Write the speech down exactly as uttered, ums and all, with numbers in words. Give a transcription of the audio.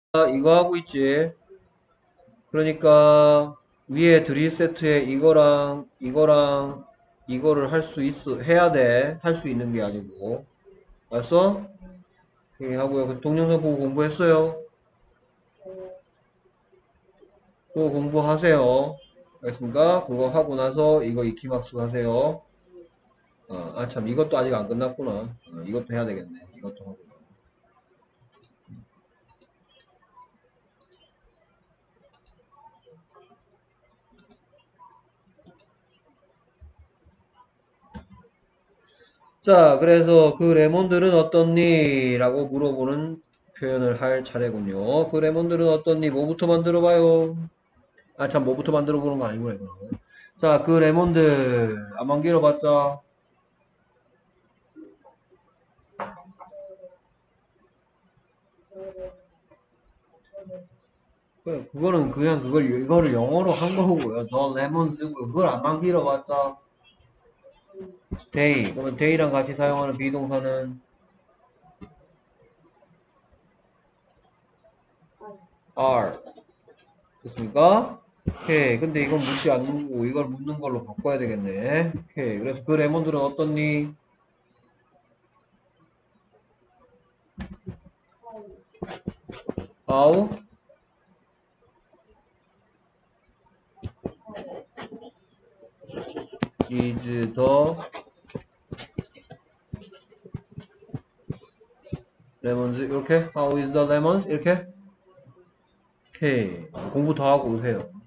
이거 하고 있지. 그러니까 위에 드릴 세트에 이거랑 이거랑 이거를 할 수 있어 해야 돼. 할 수 있는 게 아니고. 알았어? 예, 하고요. 그 동영상 보고 공부했어요. 또 공부하세요. 알겠습니까? 그거 하고 나서 이거 익히막스 하세요. 어, 아, 참, 이것도 아직 안 끝났구나. 어, 이것도 해야 되겠네. 이것도 하고. 자, 그래서 그 레몬들은 어떻니? 라고 물어보는 표현을 할 차례군요. 그 레몬들은 어떻니? 뭐부터 만들어 봐요? 아, 참, 뭐부터 만들어 보는 거 아니구나, 이거. 자, 그 레몬들, 안 만들어 봤자? 그, 그거는 그냥 그걸, 이거를 영어로 한 거고요. 너 레몬 쓰고, 그걸 안 만들어 봤자? 데이. 그러면 데이랑 같이 사용하는 비동사는 are. 됐습니까? 오케이. 근데 이건 묻지 않는 거고, 이걸 묻는 걸로 바꿔야 되겠네. 오케이. 그래서 그 레몬들은 어떻니? How is the lemons? 이렇게? How is the lemons? 이렇게? 오케이. 공부 더 하고 오세요.